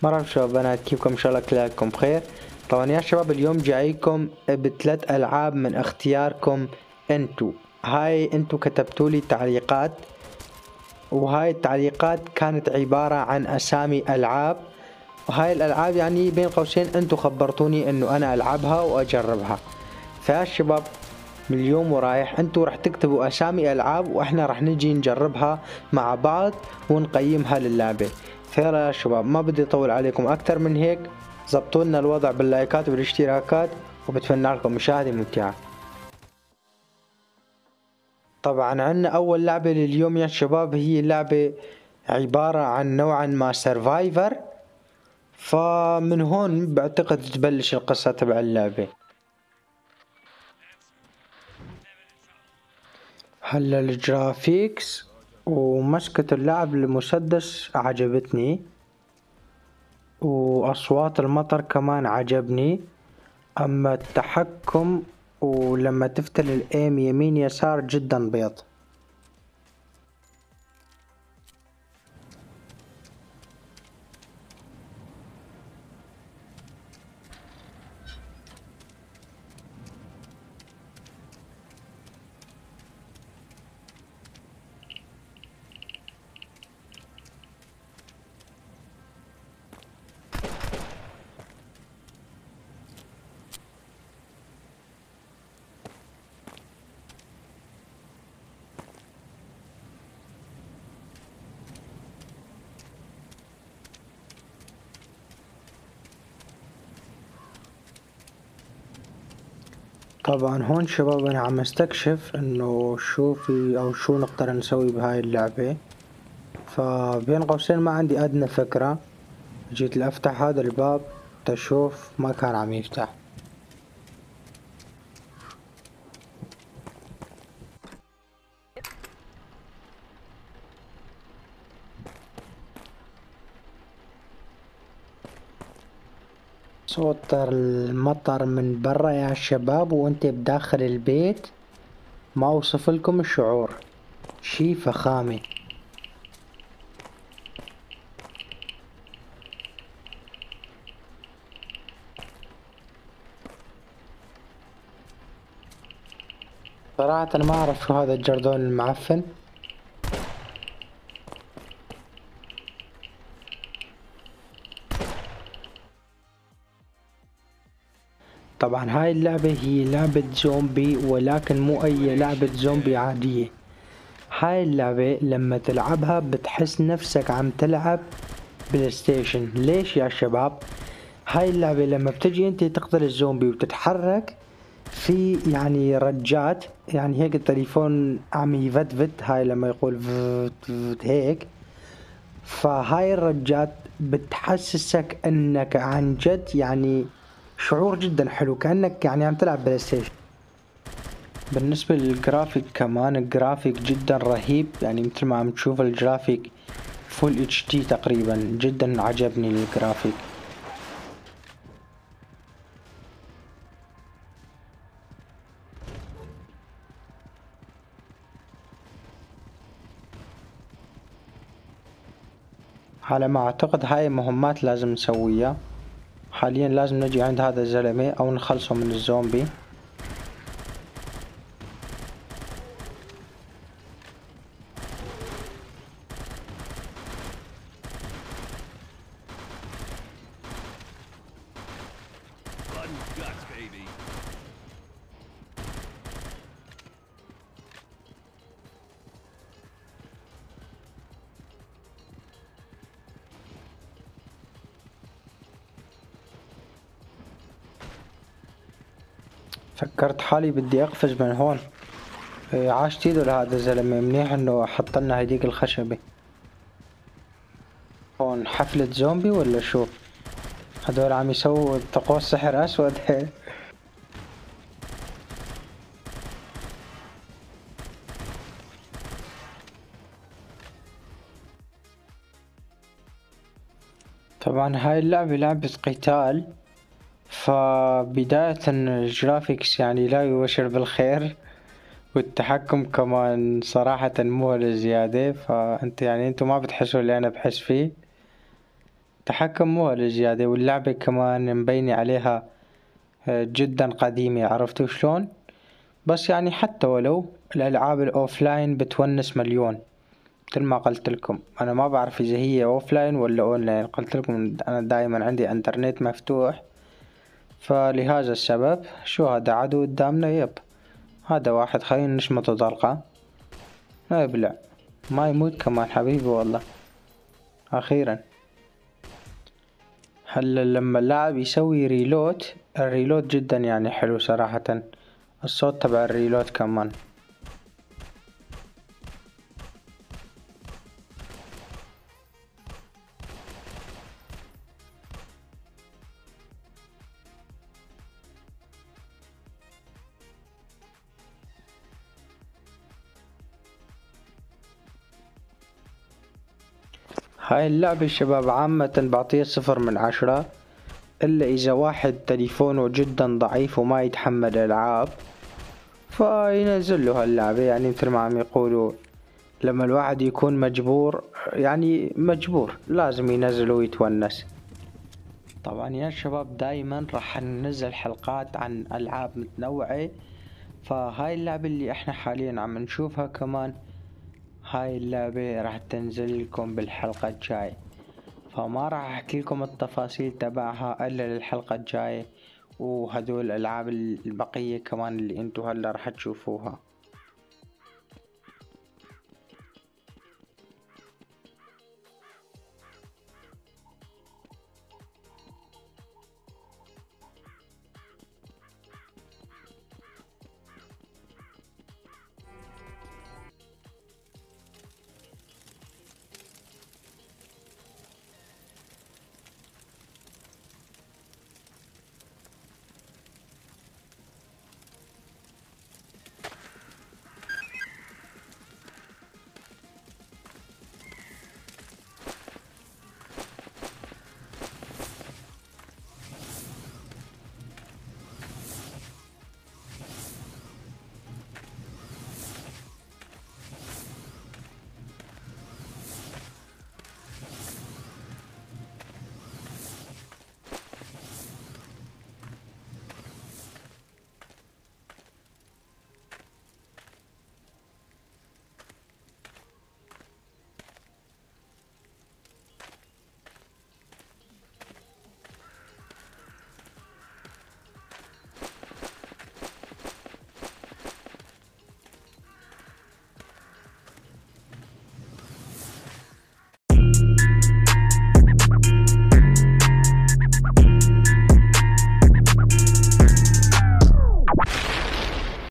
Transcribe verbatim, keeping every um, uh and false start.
مرحبا شباب بنات، كيفكم؟ ان شاء الله كلكم بخير. طبعا يا شباب اليوم جايكم بثلاث العاب من اختياركم انتو. هاي انتو كتبتولي تعليقات، وهاي التعليقات كانت عبارة عن اسامي العاب، وهاي الالعاب يعني بين قوسين انتو خبرتوني انه انا العبها واجربها. فيا شباب من اليوم ورايح انتو رح تكتبوا اسامي العاب واحنا رح نجي نجربها مع بعض ونقيمها للعبة. فيلا يا شباب ما بدي اطول عليكم اكتر من هيك، زبطوا لنا الوضع باللايكات والاشتراكات وبتمنى لكم مشاهدة ممتعة. طبعا عنا اول لعبة لليوم يا شباب، هي لعبة عبارة عن نوعا ما سيرفايفر، فمن هون بعتقد تبلش القصة تبع اللعبة. هلا الجرافيكس ومسكة اللعب المسدس عجبتني، واصوات المطر كمان عجبني، اما التحكم ولما تفتل الايم يمين يسار جدا بيض. طبعا هون شباب انا عم استكشف انه شو في او شو نقدر نسوي بهاي اللعبة، فبين قوسين ما عندي ادنى فكرة. جيت لافتح هذا الباب تشوف ما كان عم يفتح. صوت المطر من برا يا شباب وانت بداخل البيت، ما اوصف لكم الشعور، شي فخامة. صراحة انا ما اعرف شو هذا الجردون المعفن. طبعا هاي اللعبة هي لعبة زومبي، ولكن مو اي لعبة زومبي عادية. هاي اللعبة لما تلعبها بتحس نفسك عم تلعب بلاي ستيشن. ليش يا شباب؟ هاي اللعبة لما بتجي انت تقتل الزومبي وتتحرك في يعني رجات، يعني هيك التليفون عم يفتفت، هاي لما يقول فت فت هيك، فهاي الرجات بتحسسك انك عن جد يعني شعور جدا حلو، كأنك يعني عم تلعب بلاي ستيشن. بالنسبة للجرافيك كمان الجرافيك جدا رهيب، يعني مثل ما عم تشوف الجرافيك فول اتش دي تقريبا، جدا عجبني الجرافيك. على ما اعتقد هاي مهمات لازم نسويها. حاليا لازم نجي عند هذا الزلمة او نخلصه من الزومبي. فكرت حالي بدي اقفز من هون. إيه، عاش ايده لهذا الزلمة، منيح انه حط لنا هديك الخشبة. هون حفلة زومبي ولا شو؟ هدول عم يسووا طقوس سحر اسود. طبعا هاي اللعبة لعبة قتال، فبداية الجرافيكس يعني لا يبشر بالخير، والتحكم كمان صراحة مو زيادة، فانت يعني انتو ما بتحسوا اللي انا بحس فيه. تحكم مو لزيادة، واللعبة كمان مبينة عليها آه، جدا قديمة، عرفتوا شلون؟ بس يعني حتى ولو الألعاب الأوفلاين بتونس مليون. مثل ما قلت لكم أنا ما بعرف إذا هي أوفلاين ولا أونلاين، قلت لكم أنا دايما عندي إنترنت مفتوح، فلهذا السبب شو هذا عدو قدامنا؟ يب هذا واحد خلينا نشمطه طلقة، لا يبلع ما يموت كمان حبيبي والله. أخيرا هلا لما اللاعب يسوي ريلود، الريلود جدا يعني حلو صراحة، الصوت تبع الريلود كمان. هاي اللعبة شباب عامة بعطيها صفر من عشرة، إلا إذا واحد تليفونه جدا ضعيف وما يتحمل ألعاب فينزل له هاللعبة. يعني مثل ما عم يقولوا لما الواحد يكون مجبور، يعني مجبور لازم ينزله ويتونس. طبعا يا شباب دايما راح ننزل حلقات عن ألعاب متنوعة، فهاي اللعبة اللي احنا حاليا عم نشوفها كمان هاي اللعبة راح تنزل لكم بالحلقة الجاي، فما راح احكي لكم التفاصيل تبعها الا للحلقة الجاية، وهدول الالعاب البقية كمان اللي انتو هلا راح تشوفوها.